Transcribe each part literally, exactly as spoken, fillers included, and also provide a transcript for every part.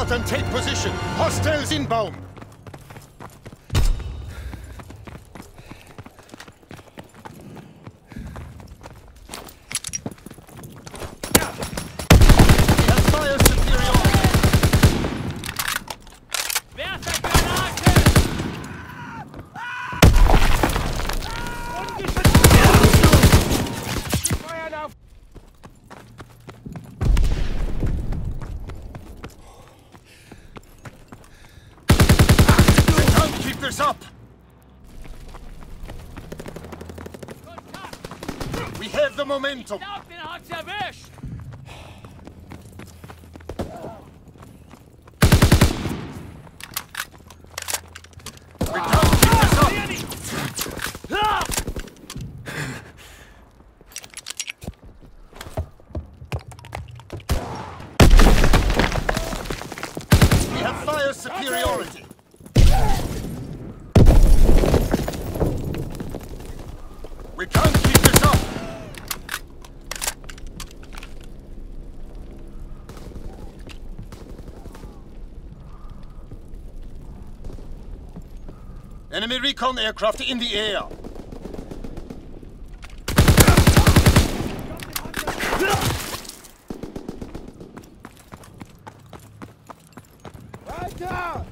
aircraft and take position. Hostiles inbound. Up! We have the momentum! We can't keep this up! We have fire superiority! We can't keep this up! Enemy recon aircraft in the air! Right down!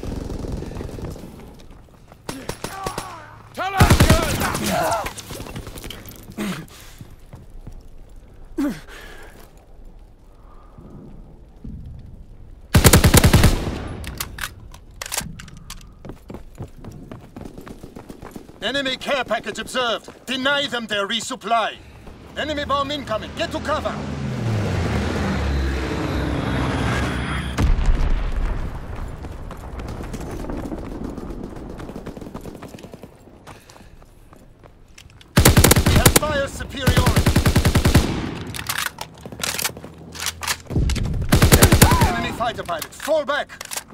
Enemy care package observed. Deny them their resupply. Enemy bomb incoming. Get to cover. We have fire superiority. Enemy fighter pilots, fall back.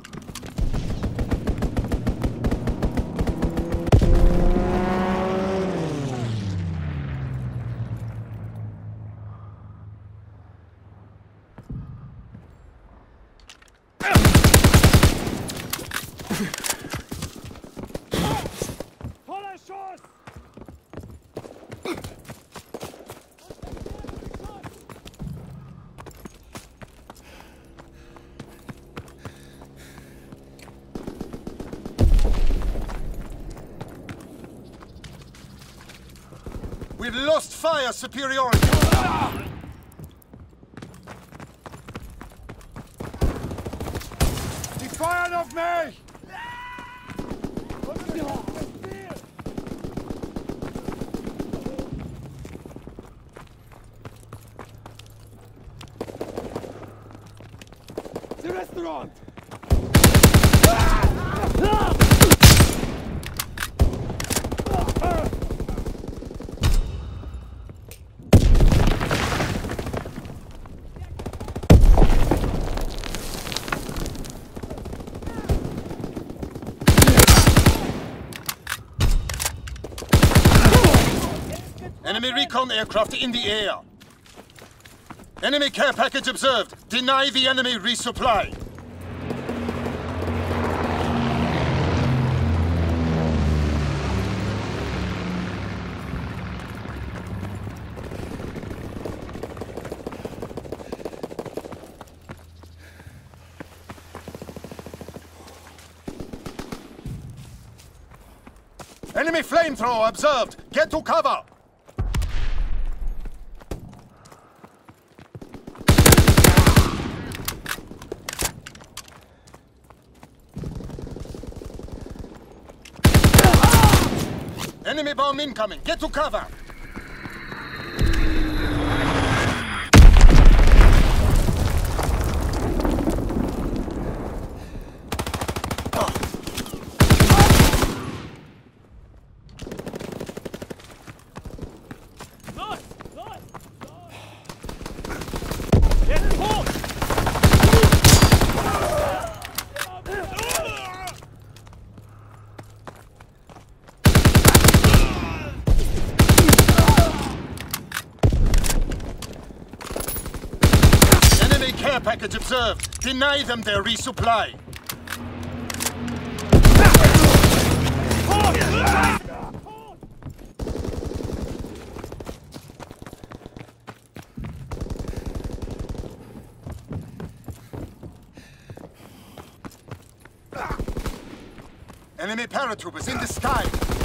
We've lost fire superiority. Die feuern auf mich! The restaurant! Enemy recon aircraft in the air. Enemy care package observed. Deny the enemy resupply. Enemy flamethrower observed. Get to cover. Enemy bomb incoming! Get to cover! package observed. Deny them their resupply. Enemy paratroopers in the sky!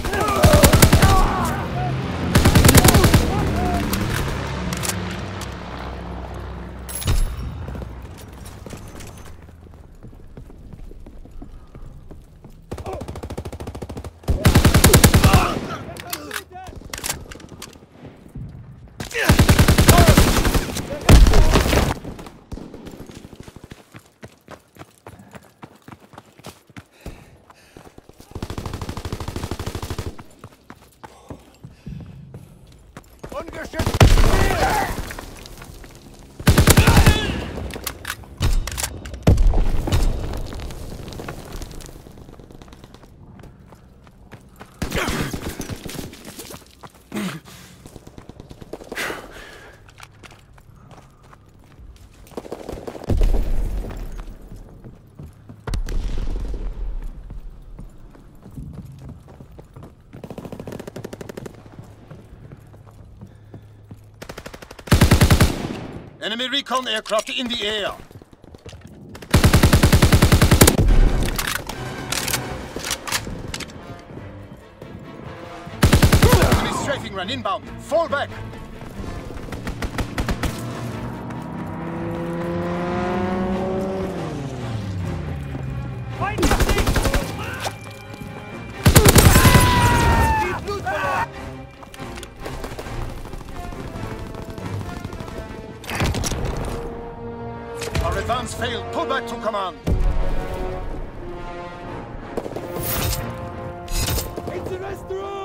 Enemy recon aircraft in the air. Enemy strafing run inbound. Fall back. Our advance failed. Pull back to command. It's a restaurant!